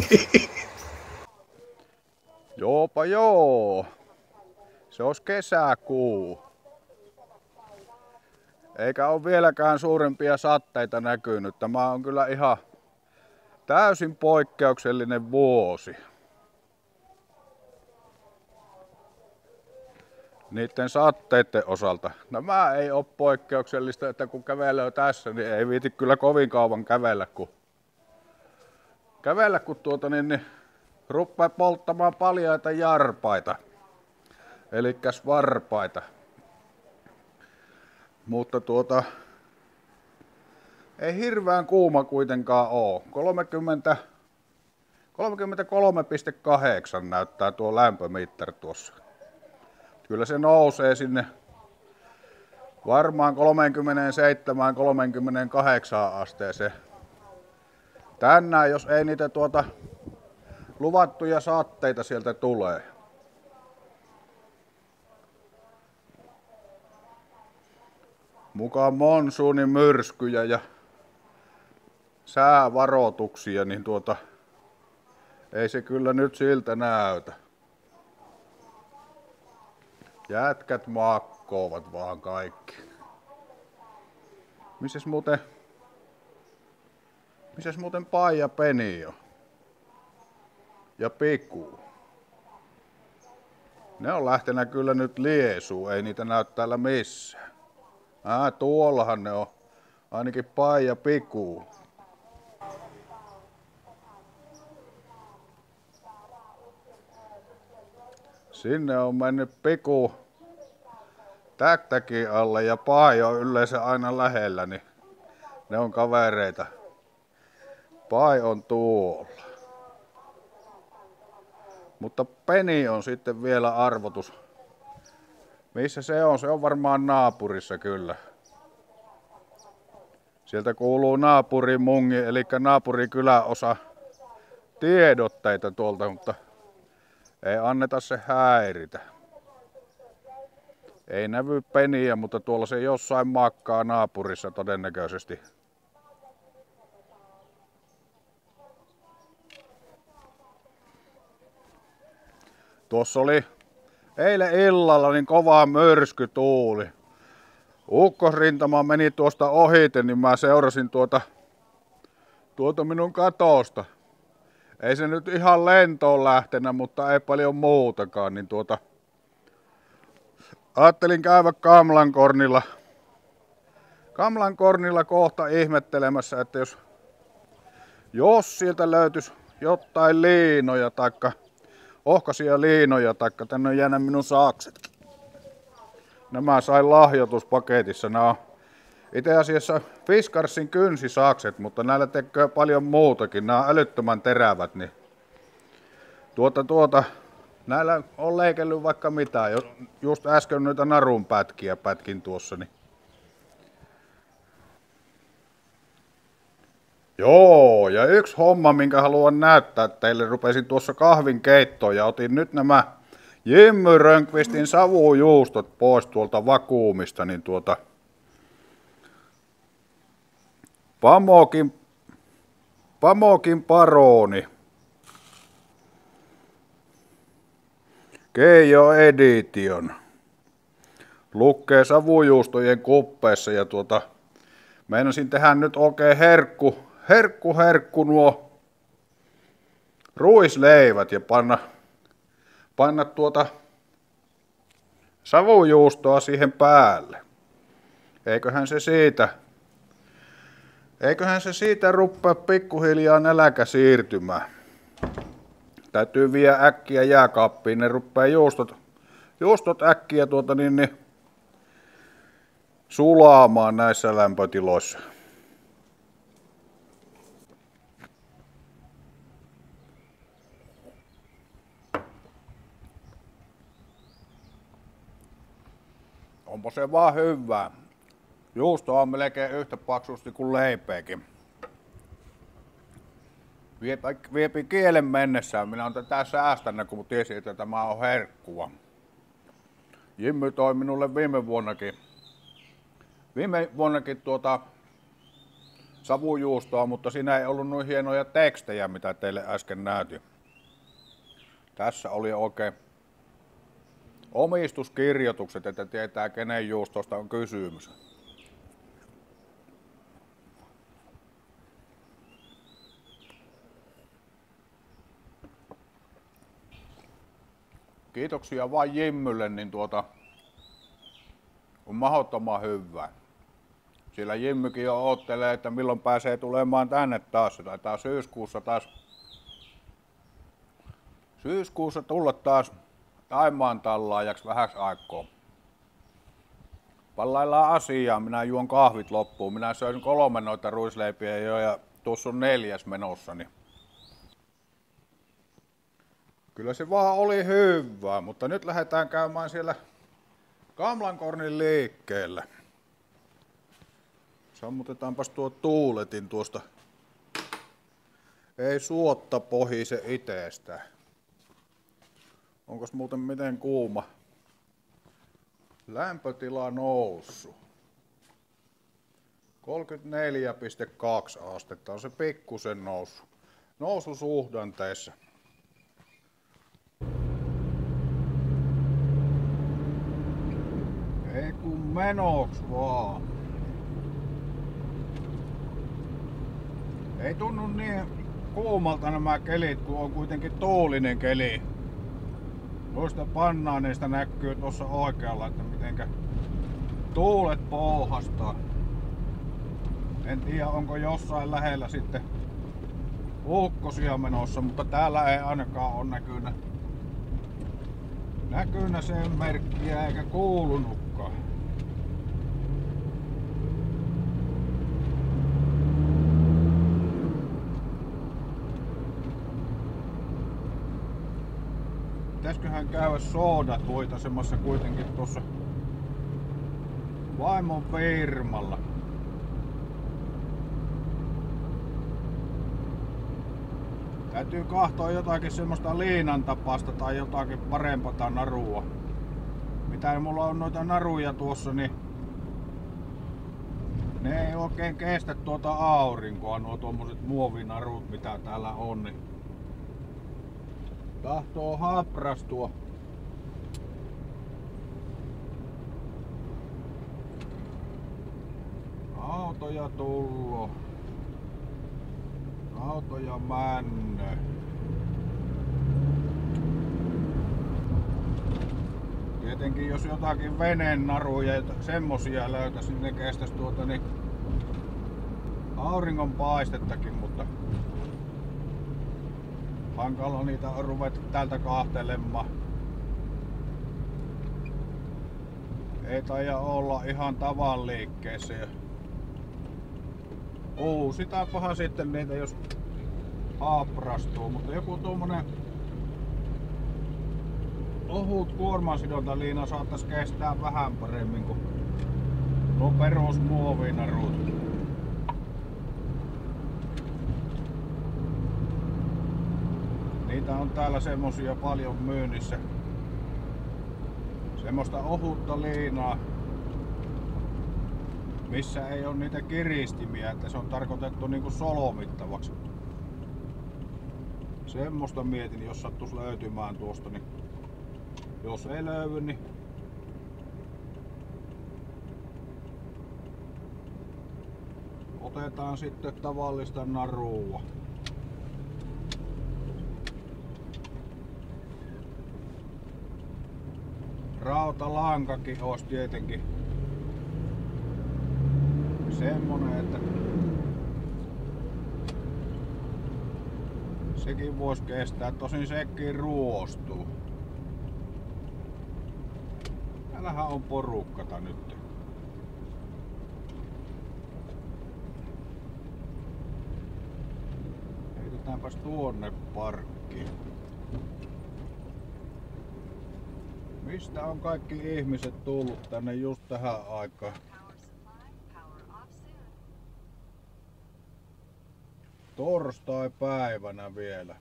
Joopa joo. Se olisi kesäkuu. Eikä ole vieläkään suurempia sateita näkynyt. Tämä on kyllä ihan täysin poikkeuksellinen vuosi. Niiden sateiden osalta. Nämä ei ole poikkeuksellista, että kun kävelee tässä, niin ei viiti kyllä kovin kauan kävellä, kun rupeaa polttamaan paljaita jarpaita. Elikkäs varpaita. Mutta ei hirveän kuuma kuitenkaan oo. 33,8 näyttää tuo lämpömittari tuossa. Kyllä se nousee sinne varmaan 37-38 asteeseen. Tänään, jos ei niitä luvattuja sateita sieltä tulee. Mukaan monsuunin myrskyjä ja säävaroituksia, niin ei se kyllä nyt siltä näytä. Jätkät makkoovat vaan kaikki. Missäs muuten Paija Peni on? Ja Piku. Ne on lähtenyt kyllä nyt Liesuun, ei niitä näy täällä missään. Tuollahan ne on. Ainakin Paija Piku. Sinne on mennyt Piku täktäkin alle ja Pai on yleensä aina lähellä, niin ne on kavereita. Pai on tuolla. Mutta Peni on sitten vielä arvotus. Missä se on? Se on varmaan naapurissa kyllä. Sieltä kuuluu naapurin mungi, eli naapurikyläosa tiedotteita tuolta, mutta ei anneta se häiritä. Ei näy Peniä, mutta tuolla se jossain makkaa naapurissa todennäköisesti. Tuossa oli eilen illalla niin kova myrskytuuli. Ukkosrintama meni tuosta ohite, niin mä seurasin tuota minun katosta. Ei se nyt ihan lentoon lähtenä, mutta ei paljon muutakaan, niin ajattelin käydä Kamlankornilla kohta ihmettelemässä, että jos sieltä löytyisi jotain liinoja taikka ohkaisia liinoja, taikka tänne on jäänyt minun saaksetkin. Nämä sain lahjoituspaketissa. Nämä on itse asiassa Fiskarsin kynsisaakset, mutta näillä tekee paljon muutakin. Nämä on älyttömän terävät, niin näillä on leikellyt vaikka mitä. Just äsken noita narun pätkiä pätkin tuossa. Niin. Joo, ja yksi homma, minkä haluan näyttää teille, rupesin tuossa kahvin keittoon ja otin nyt nämä Jimmy Rönnqvistin savujuustot pois tuolta vakuumista, niin Pamokin Paroni. Keijo Edition. Lukee savujuustojen kuppeessa ja meinasin tehdä nyt oikein herkku nuo ruisleivät ja panna savujuustoa siihen päälle. Eiköhän se siitä ruppea pikkuhiljaa nälkä siirtymään. Täytyy viedä äkkiä jääkaappiin, ne ruppee juustot äkkiä sulaamaan näissä lämpötiloissa. Onpa se vaan hyvää. Juusto on melkein yhtä paksusti kuin leipeäkin. Viepi kielen mennessään. Minä olen tätä säästänyt, kun tiesin, että tämä on herkkua. Jimmy toi minulle viime vuonnakin savujuustoa, mutta siinä ei ollut noin hienoja tekstejä, mitä teille äsken näytin. Tässä oli oikein omistuskirjoitukset, että tietää kenen juustosta on kysymys. Kiitoksia vain Jimmylle, niin on mahdottoman hyvää. Sillä Jimmykin jo oottelee, että milloin pääsee tulemaan tänne taas. Se taitaa syyskuussa tulla taas Taimaan tallaajaksi vähäksi aikaa. Pallaillaan asiaa, minä juon kahvit loppuun. Minä söin 3 noita ruisleipiä jo ja tuossa on 4. menossa. Niin kyllä se vaan oli hyvää, mutta nyt lähdetään käymään siellä Gamlankornin liikkeellä. Sammutetaanpas tuo tuuletin tuosta. Ei suotta pohise itestään. Onkos muuten miten kuuma? Lämpötila noussut. 34,2 astetta on se pikkusen noususuhdanteessa. Ei kun menoks vaan. Ei tunnu niin kuumalta nämä kelit, kun on kuitenkin tuulinen keli. Noista pannaaneista näkyy tuossa oikealla, että mitenkä tuulet pouhastaa. En tiedä, onko jossain lähellä sitten ukkosia menossa, mutta täällä ei ainakaan ole näkynä sen merkkiä eikä kuulunutkaan. Pitäisköhän käydä soodat voitasemassa kuitenkin tuossa vaimon firmalla. Täytyy kahtoa jotakin semmoista liinan tapasta tai jotakin parempaa narua. Mitä mulla on noita naruja tuossa, niin ne ei oikein kestä tuota aurinkoa, nuo tuommoiset muovinarut mitä täällä on. Niin tahtoo haprastua. Autoja tullo. Autoja männö. Tietenkin jos jotakin veneen naruja ja semmosia löytäisi, niin ne kestäisi niin auringon paistettakin, mutta hankala niitä on ruveta täältä kahtelemaan. Ei taida olla ihan tavan liikkeessä. Uusitaanpahan sitten niitä jos haprastuu, mutta joku tuommoinen ohut kuormansidontaliina saattaisi kestää vähän paremmin kuin nuo perusmuovinarut. Niitä on täällä semmosia paljon myynnissä. Semmoista ohutta liinaa, missä ei ole niitä kiristimiä, että se on tarkoitettu niinku solmittavaksi. Semmoista mietin, jos sattuisi löytymään tuosta, niin jos ei löydy, niin otetaan sitten tavallista narua. Rautalankakin olisi tietenkin semmonen, että sekin voisi kestää, tosin sekin ruostuu. Täällähän on porukkata nyt. Heitetäänpäs tuonne parkkiin. Mistä on kaikki ihmiset tullut tänne just tähän aikaan? Torstai-päivänä vielä.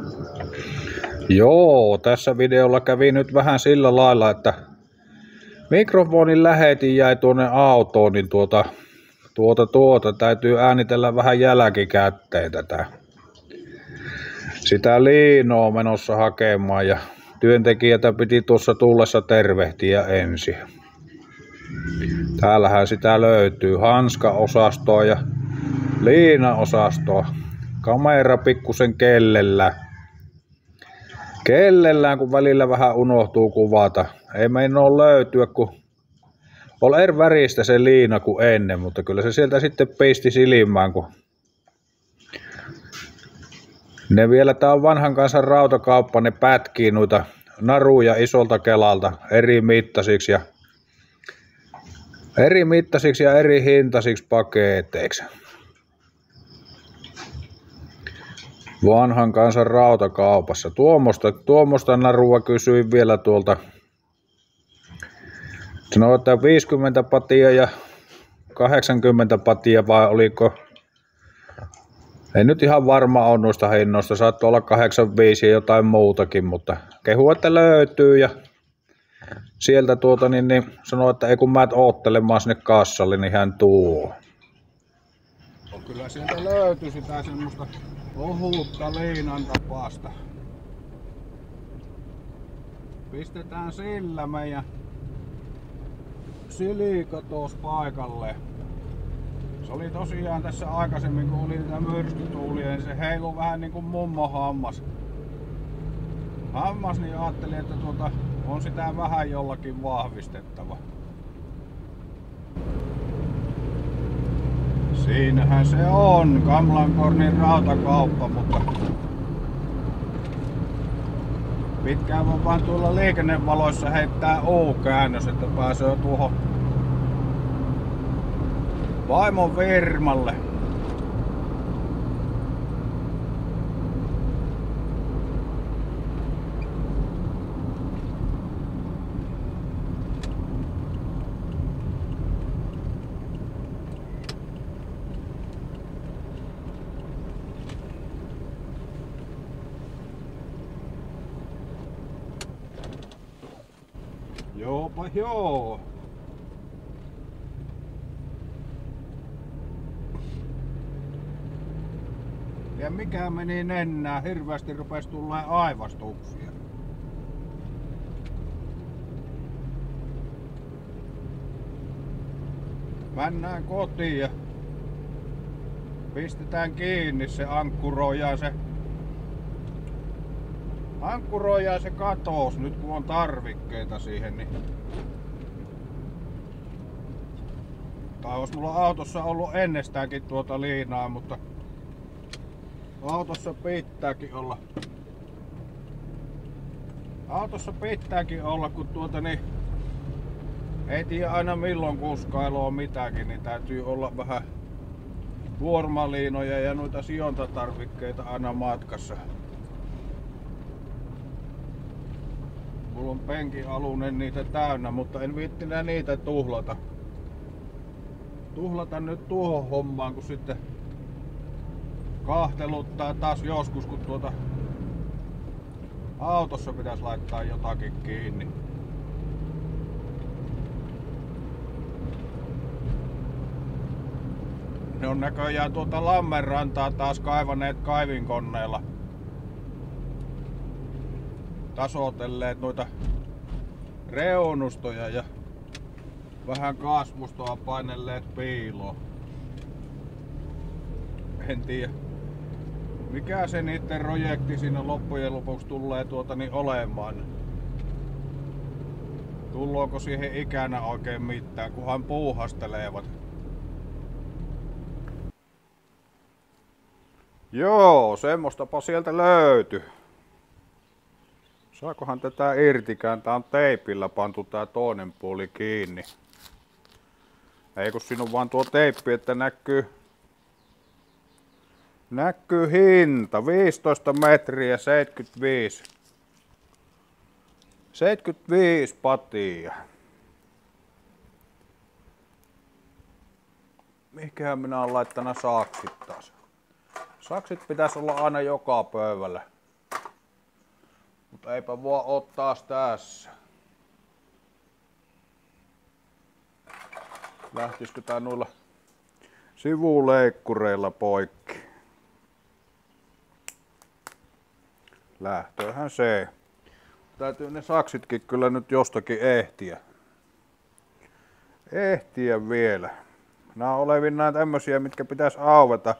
Joo, tässä videolla kävi nyt vähän sillä lailla, että Mikrofonin lähetin jäi tuonne autoon, niin täytyy äänitellä vähän jälkikäteen tätä. Sitä liinoa menossa hakemaan ja työntekijätä piti tuossa tullessa tervehtiä ensin. Täällähän sitä löytyy hanskaosastoa ja liinaosastoa. Kamera pikkusen kellellään, kun välillä vähän unohtuu kuvata. Ei meinaa löytyä, kun oli eri väristä se liina kuin ennen, mutta kyllä se sieltä sitten pisti silmään, kun ne vielä, tää on vanhan kansan rautakauppa, ne pätkii noita naruja isolta kelalta eri mittaisiksi ja eri hintaisiksi paketeiksi. Vanhan kansan rautakaupassa. Tuommoista narua kysyin vielä tuolta. Sanoin, että 50 patia ja 80 patia vai oliko? Ei nyt ihan varma on noista hinnoista. Saattoi olla 85 ja jotain muutakin, mutta kehu, että löytyy ja sieltä sanoi, että ei kun mä oottelemaan sinne kassalle, niin hän tuo. Kyllä sieltä löytyy sitä semmoista ohutta liinan tapaista. Pistetään sillä meidän silikatos paikalle. Se oli tosiaan tässä aikaisemmin, kun oli niitä myrskytuulia, niin se heilu vähän niin kuin mummo hammas. Niin ajattelin, että on sitä vähän jollakin vahvistettava. Siinähän se on, Kamlankornin rautakauppa, mutta pitkään vaan tuolla liikennevaloissa heittää U-käännös, että pääsee tuohon vaimon firmalle. Joopa joo. Ja mikä meni nennään, hirveästi rupesi tulee aivastuksia. Mennään kotiin ja pistetään kiinni se ankkuroija se katos nyt kun on tarvikkeita siihen, niin tai olisi mulla autossa ollut ennestäänkin liinaa, mutta autossa pitääkin olla, kun ei tiedä aina milloin kuskailu on mitäkin, niin täytyy olla vähän kuormaliinoja ja noita sijontatarvikkeita aina matkassa. Mulla on penkin alunen niitä täynnä, mutta en viittinä niitä tuhlata nyt tuohon hommaan, kun sitten kahteluttaa taas joskus, kun autossa pitäisi laittaa jotakin kiinni. Ne on näköjään Lammenrantaa taas kaivaneet kaivinkoneella. Tasotelleet noita reunustoja ja vähän kasvustoa painelleet piiloon. En tiedä mikä se niiden projekti siinä loppujen lopuksi tulee olemaan. Tullooko siihen ikänä oikein mitään, kunhan puuhastelevat. Joo, semmostapa sieltä löytyi. Saakohan tätä irtikään? Tää on teipillä pantu tää toinen puoli kiinni. Ei kun siinä on vaan tuo teippi, että näkyy hinta. 15 metriä 75. 75 patia. Mihinkähän minä olen laittanut saksit taas? Saksit pitäisi olla aina joka pöydällä. Mutta eipä voi oo taas tässä. Lähtisikö tää noilla sivuleikkureilla poikki? Lähtöhän se. Täytyy ne saksitkin kyllä nyt jostakin ehtiä. Ehtiä vielä. Nää on olevinaan tämmösiä, mitkä pitäisi auveta.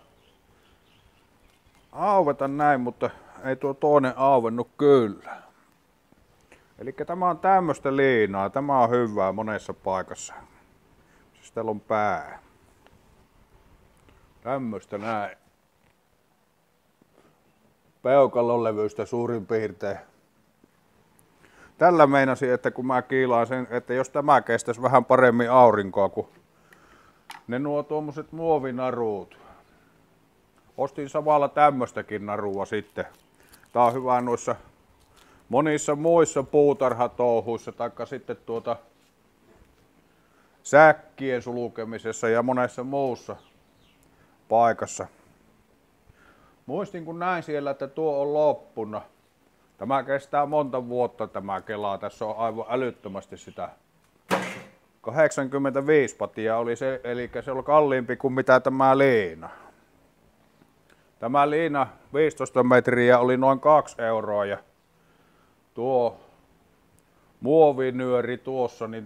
Auveta näin, mutta ei tuo toinen auennut kyllä. Eli tämä on tämmöstä liinaa. Tämä on hyvää monessa paikassa. Siis täällä on pää. Tämmöstä näin. Peukalon levyistä suurin piirtein. Tällä meinasin, että kun mä kiilaan sen, että jos tämä kestäisi vähän paremmin aurinkoa kuin ne nuo tuommoiset muovinarut. Ostin samalla tämmöstäkin narua sitten. Tää on hyvä noissa monissa muissa puutarhatouhuissa taikka sitten säkkien sulkemisessa ja monessa muussa paikassa. Muistin kun näin siellä, että tuo on loppuna. Tämä kestää monta vuotta tämä kelaa. Tässä on aivan älyttömästi sitä. 85 patia oli se, eli se oli kalliimpi kuin mitä tämä liina. Tämä liina 15 metriä oli noin 2 euroa ja tuo muovinyöri tuossa niin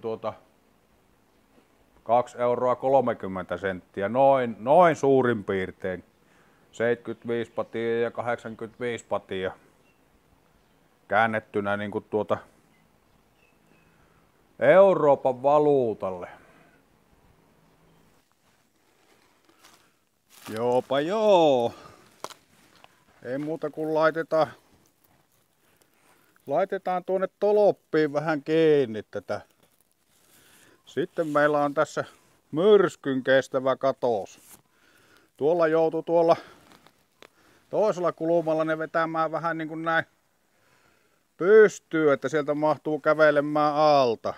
2 euroa 30 senttiä, noin suurin piirtein. 75 patia ja 85 patia käännettynä niin kuin Euroopan valuutalle. Joopa joo. Ei muuta kuin laitetaan tuonne toloppiin vähän kiinni tätä. Sitten meillä on tässä myrskyn kestävä katos. Tuolla joutui toisella kulmalla ne vetämään vähän niin kuin näin pystyy, että sieltä mahtuu kävelemään alta.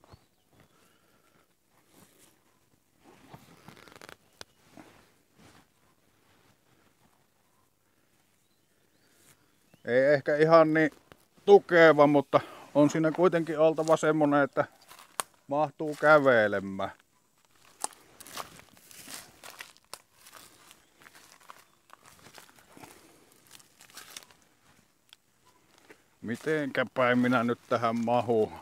Ei ehkä ihan niin tukeva, mutta on siinä kuitenkin oltava semmonen, että mahtuu kävelemään. Mitenkä päin minä nyt tähän mahun?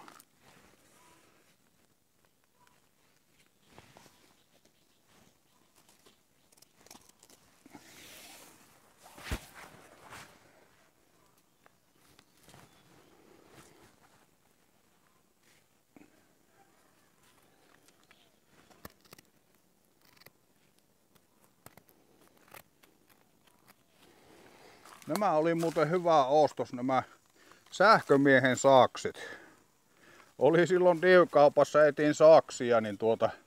Nämä oli muuten hyvä ostos, nämä sähkömiehen saksit. Oli silloin Diu-kaupassa etin saksia, niin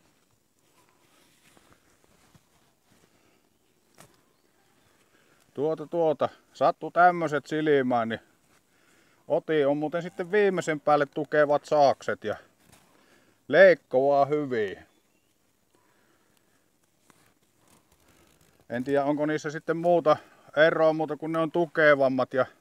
sattui tämmöset silmään, niin on muuten sitten viimeisen päälle tukevat sakset ja leikkoaa hyvin. En tiedä onko niissä sitten muuta eroa muuta kun ne on tukevammat ja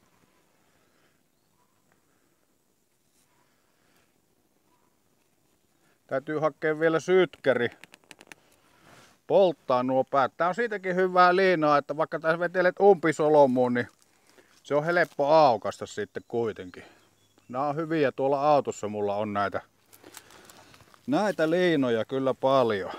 täytyy hakea vielä sytkäri polttaa nuo päät. Tää on siitäkin hyvää liinaa, että vaikka tässä vetelet umpisolomuun, niin se on helppo aukasta sitten kuitenkin. Nämä on hyviä, tuolla autossa mulla on näitä liinoja kyllä paljon.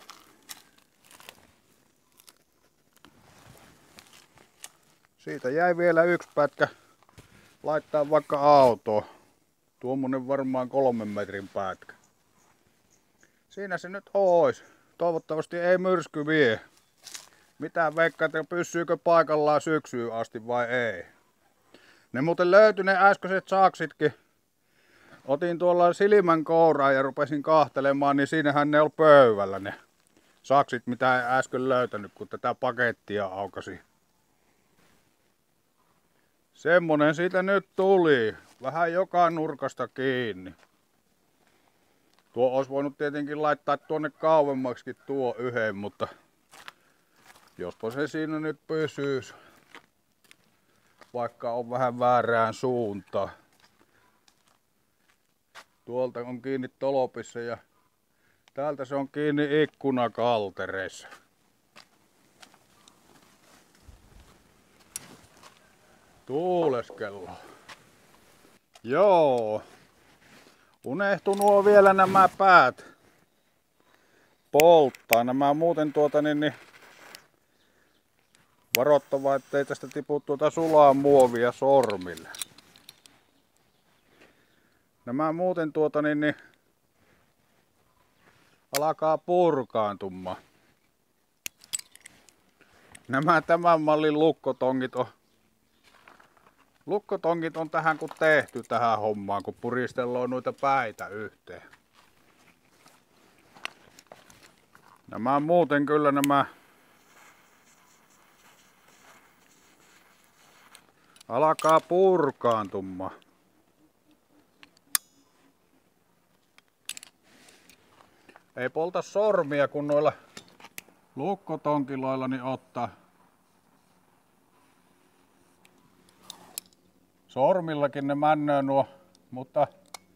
Siitä jäi vielä yksi pätkä laittaa vaikka autoon. Tuommoinen varmaan 3 metrin pätkä. Siinä se nyt ois. Toivottavasti ei myrsky vie. Mitä veikkaatte, pysyykö paikallaan syksyyn asti vai ei? Ne muuten löytyi ne äskeiset saksitkin. Otin tuolla silmän kouraa ja rupesin kahtelemaan, niin siinähän ne oli pöydällä ne saksit, mitä en äsken löytänyt, kun tätä pakettia aukasi. Semmonen siitä nyt tuli. Vähän joka nurkasta kiinni. Tuo olisi voinut tietenkin laittaa tuonne kauemmaksikin tuo yhden, mutta jospa se siinä nyt pysyisi. Vaikka on vähän väärään suuntaan. Tuolta on kiinni tolopissa ja Täältä se on kiinni ikkunakaltereissa. Tuuleskellaan. Joo. Unehtui nuo vielä nämä päät polttaa. Nämä muuten varoittava, ettei tästä tipu sulaa muovia sormille. Nämä muuten alkaa purkaantumaan. Nämä tämän mallin lukkotongit on tähän kun tehty tähän hommaan, kun puristellaan noita päitä yhteen. Nämä muuten kyllä alkaa purkaantumaan. Ei polta sormia, kun noilla lukkotonkiloilla niin ottaa. Sormillakin ne männöö nuo, mutta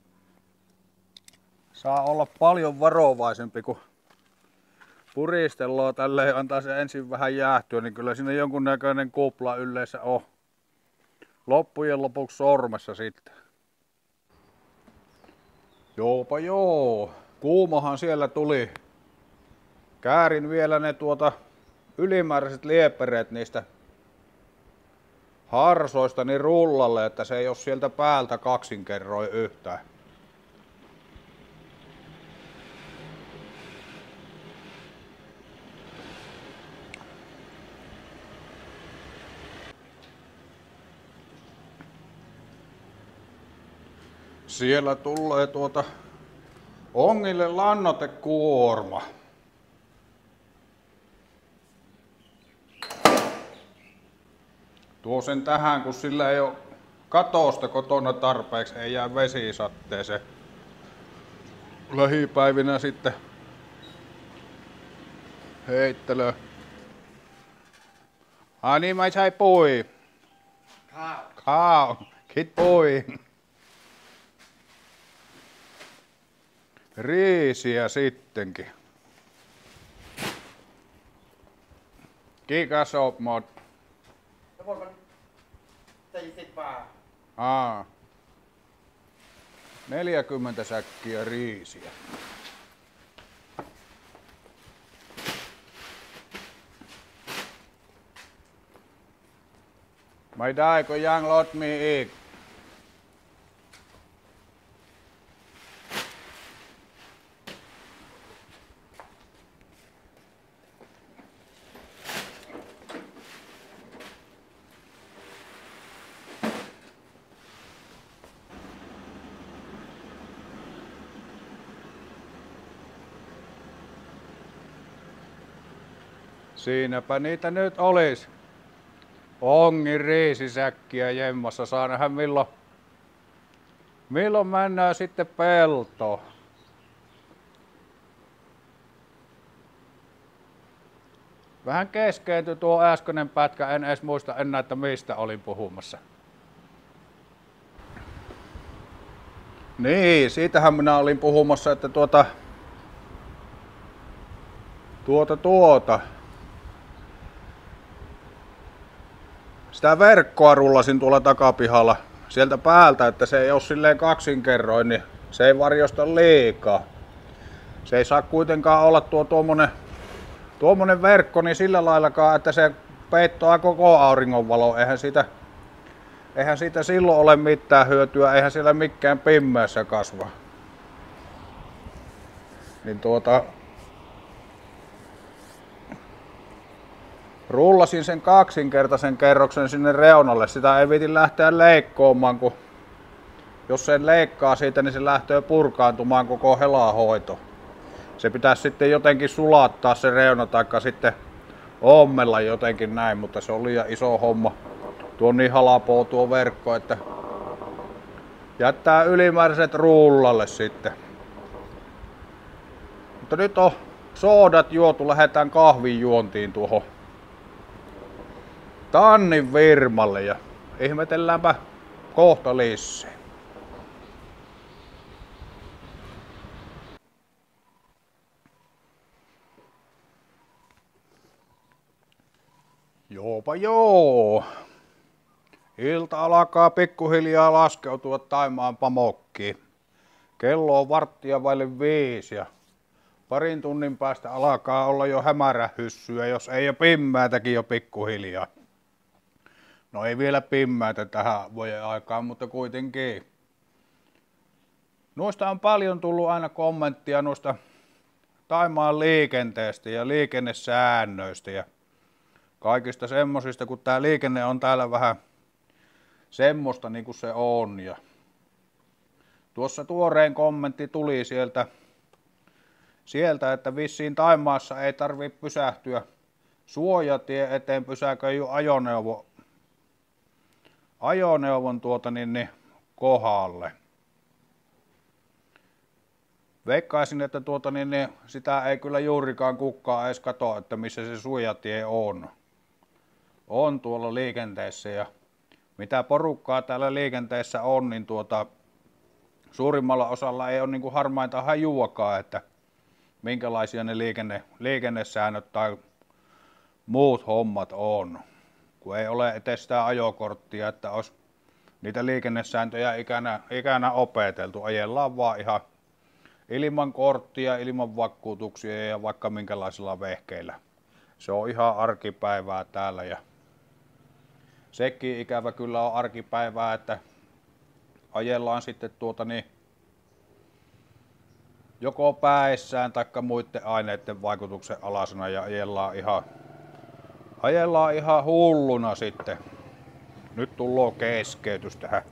saa olla paljon varovaisempi, kun puristellaan tälleen, antaa se ensin vähän jäähtyä, niin kyllä siinä jonkunnäköinen kupla yleensä on. Loppujen lopuksi sormessa sitten. Joopa joo. Kuumahan siellä tuli. Käärin vielä ne ylimääräiset liepereet niistä harsoista niin rullalle, että se ei ole sieltä päältä kaksinkerroin yhtään. Siellä tulee ongille lannoitekuorma. Tuo sen tähän, kun sillä ei ole katosta kotona tarpeeksi, ei jää vesisatteeseen. Lähipäivinä sitten heittelö. Niin mä sai pui.ข้าว Kit pui. Riisiä sittenkin. Kiikas op mod. ทั้งหมดมัน40 บาท 40 säkkiä riisiä. Mai daiko yang lot mi ik? Siinäpä niitä nyt olis. Ongin riisisäkkiä jemmassa. Saa nähdä milloin mennään sitten peltoon. Vähän keskeytyi tuo äskeinen pätkä. En edes muista enää, että mistä olin puhumassa. Niin, siitähän minä olin puhumassa, että sitä verkkoa rullasin tuolla takapihalla sieltä päältä, että se ei ole silleen kaksinkerroin, niin se ei varjosta liikaa. Se ei saa kuitenkaan olla tuommoinen verkko niin sillä laillakaan, että se peittoaa koko auringonvalo. Eihän siitä silloin ole mitään hyötyä, eihän siellä mikään pimeässä kasva. Niin rullasin sen kaksinkertaisen kerroksen sinne reunalle. Sitä ei viitin lähteä leikkoomaan, kun jos sen leikkaa siitä, niin se lähtee purkaantumaan koko helahoito. Se pitäisi sitten jotenkin sulattaa se reuna taikka sitten ommella jotenkin näin, mutta se on liian iso homma. Tuo on niin halapoo tuo verkko, että jättää ylimääräiset rullalle sitten. Mutta nyt on soodat juotu, lähdetään kahvin juontiin tuohon Tannin firmalle ja ihmetelläänpä kohta lisää. Joopa joo. Ilta alkaa pikkuhiljaa laskeutua Thaimaan pamokkiin. Kello on 4:15 ja parin tunnin päästä alkaa olla jo hämärähyssyä, jos ei jo pimmäätäkin jo pikkuhiljaa. No ei vielä pimmäätä tähän vuoden aikaan, mutta kuitenkin. Noista on paljon tullut aina kommenttia noista Thaimaan liikenteestä ja liikennesäännöistä ja kaikista semmosista, kun tää liikenne on täällä vähän semmoista niin kuin se on. Ja tuossa tuoreen kommentti tuli sieltä, että vissiin Thaimaassa ei tarvitse pysähtyä suojatie eteen pysäköijy ajoneuvon kohdalle. Veikkaisin, että sitä ei kyllä juurikaan kukaan edes katso, että missä se suojatie on. On tuolla liikenteessä ja mitä porukkaa täällä liikenteessä on, niin suurimmalla osalla ei ole niin kuin harmainta hajuakaan, että minkälaisia ne liikennesäännöt tai muut hommat on. Kun ei ole edes sitä ajokorttia, että olisi niitä liikennesääntöjä ikänä opeteltu. Ajellaan vaan ihan ilman korttia, ilman vakuutuksia ja vaikka minkälaisilla vehkeillä. Se on ihan arkipäivää täällä ja sekin ikävä kyllä on arkipäivää, että ajellaan sitten joko päissään tai muiden aineiden vaikutuksen alasena ja ajellaan ihan hulluna sitten. Nyt tulee keskeytys tähän.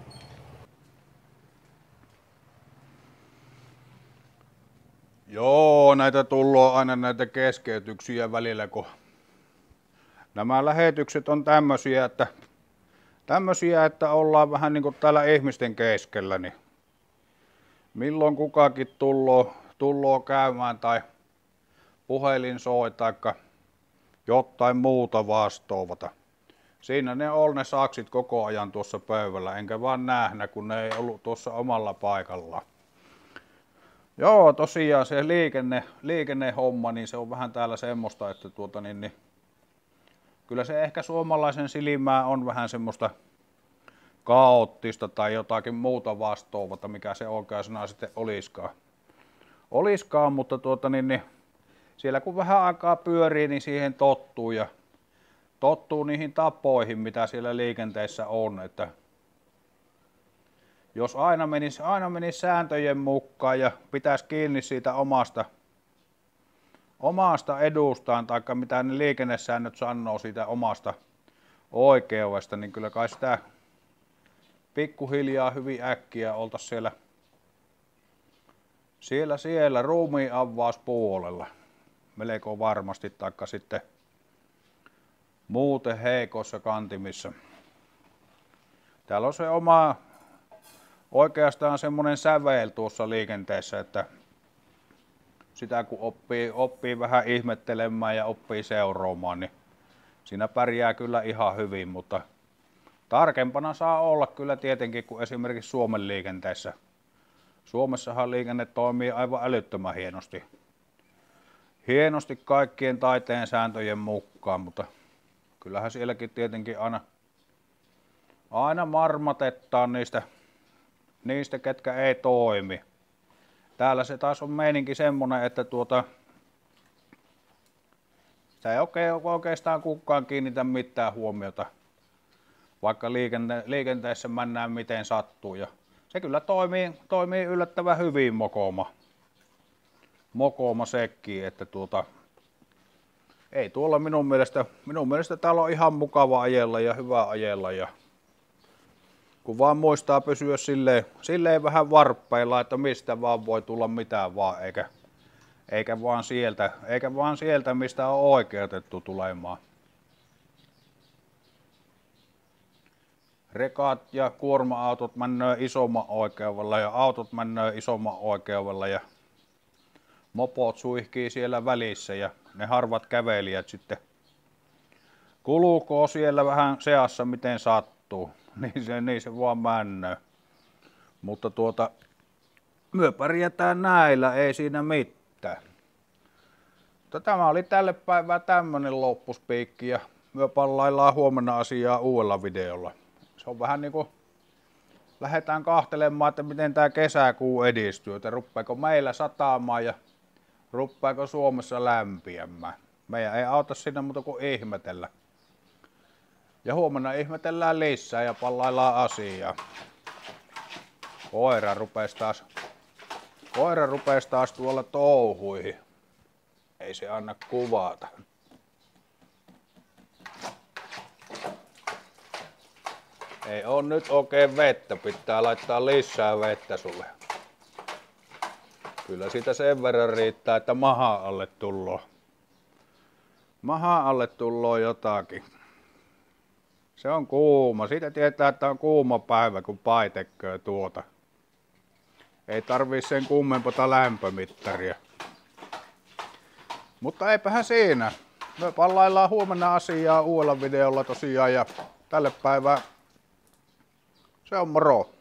Joo, näitä tulee aina näitä keskeytyksiä välillä, kun nämä lähetykset on tämmösiä, että ollaan vähän niin kuin täällä ihmisten keskellä, niin milloin kukakin tulloo käymään tai puhelin soi tai jotain muuta vastaavata. Siinä ne on ne saksit koko ajan tuossa pöydällä, enkä vaan nähnä, kun ne ei ollut tuossa omalla paikallaan. Joo, tosiaan se liikennehomma, niin se on vähän täällä semmoista, että kyllä se ehkä suomalaisen silmään on vähän semmoista kaoottista tai jotakin muuta vastaavata, mikä se oikea sana sitten olisikaan, mutta siellä kun vähän aikaa pyörii, niin siihen tottuu niihin tapoihin, mitä siellä liikenteessä on, että jos aina menisi sääntöjen mukaan ja pitäisi kiinni siitä omasta edustaan, tai mitä ne liikennesäännöt sanoo siitä omasta oikeudesta, niin kyllä kai sitä pikkuhiljaa hyvin äkkiä oltaisiin siellä ruumiin avauspuolella. Melko varmasti, taikka sitten muuten heikoissa kantimissa. Täällä on se oma oikeastaan semmoinen sävel tuossa liikenteessä, että sitä kun oppii vähän ihmettelemään ja oppii seuraamaan, niin siinä pärjää kyllä ihan hyvin, mutta tarkempana saa olla kyllä tietenkin kuin esimerkiksi Suomen liikenteessä. Suomessahan liikenne toimii aivan älyttömän hienosti kaikkien taiteen sääntöjen mukaan, mutta kyllähän sielläkin tietenkin aina marmatetaan niistä, ketkä ei toimi. Täällä se taas on meininki semmonen, että sitä ei oikeastaan kukaan kiinnitä mitään huomiota, vaikka liikenteessä mennään miten sattuu. Ja se kyllä toimii yllättävän hyvin mokoma sekin, että ei tuolla minun mielestä täällä on ihan mukava ajella ja hyvä ajella ja kun vaan muistaa pysyä silleen vähän varppeilla, että mistä vaan voi tulla mitään vaan, eikä vaan sieltä mistä on oikeutettu tulemaan. Rekat ja kuorma-autot mennään isomman oikeudella ja autot mennään isomman oikeudella ja mopot suihkii siellä välissä ja ne harvat kävelijät sitten kulukoo siellä vähän seassa miten sattuu. Niin se vaan männöö. Mutta myö pärjätään näillä, ei siinä mitään. Mutta tämä oli tälle päivää tämmönen loppuspiikki ja me pallaillaan huomenna asiaa uudella videolla. Se on vähän niinku lähdetään kahtelemaan, että miten tää kesäkuu edistyy, että ruppeeko meillä sataamaan ja ruppeeko Suomessa lämpiämään. Meidän ei auta siinä muuta kuin ihmetellä. Ja huomenna ihmetellään lisää ja pallaillaan asiaa. Koira rupesi taas tuolla touhuihin. Ei se anna kuvata. Ei oo nyt oikein vettä, pitää laittaa lisää vettä sulle. Kyllä siitä sen verran riittää, että mahan alle tulloo. Mahan alle tulloo jotakin. Se on kuuma. Siitä tietää, että on kuuma päivä, kun pai tekee tuota. Ei tarvii sen kummempaa lämpömittaria. Mutta eipähän siinä. Me pallaillaan huomenna asiaa uudella videolla tosiaan ja tälle päivää se on moro.